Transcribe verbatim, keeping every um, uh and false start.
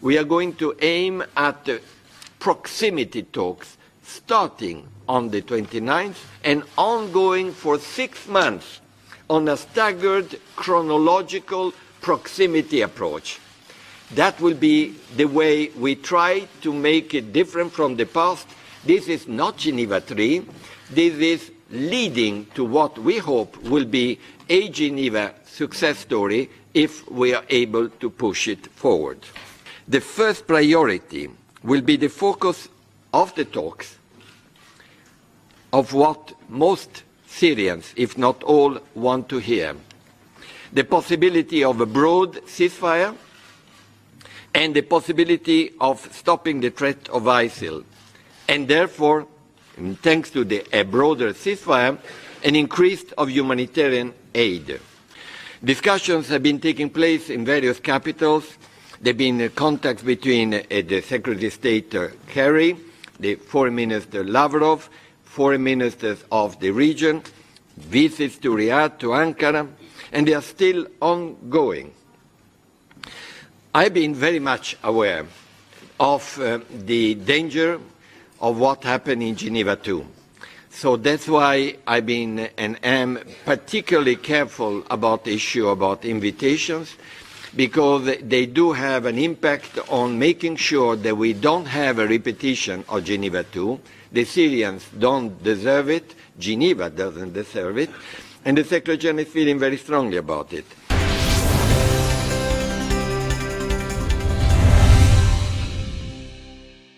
we are going to aim at uh, proximity talks starting on the twenty-ninth and ongoing for six months on a staggered chronological proximity approach. That will be the way we try to make it different from the past. This is not Geneva three. This is leading to what we hope will be a Geneva success story if we are able to push it forward. The first priority will be the focus of the talks of what most Syrians, if not all, want to hear. The possibility of a broad ceasefire and the possibility of stopping the threat of ISIL, and therefore, thanks to the, a broader ceasefire, an increase of humanitarian aid. Discussions have been taking place in various capitals. There have been uh, contacts between uh, the Secretary of State uh, Kerry, the Foreign Minister Lavrov, foreign ministers of the region, visits to Riyadh, to Ankara, and they are still ongoing. I've been very much aware of uh, the danger of what happened in Geneva two. So that's why I've been and am particularly careful about the issue about invitations, because they do have an impact on making sure that we don't have a repetition of Geneva two. The Syrians don't deserve it, Geneva doesn't deserve it, and the Secretary General is feeling very strongly about it.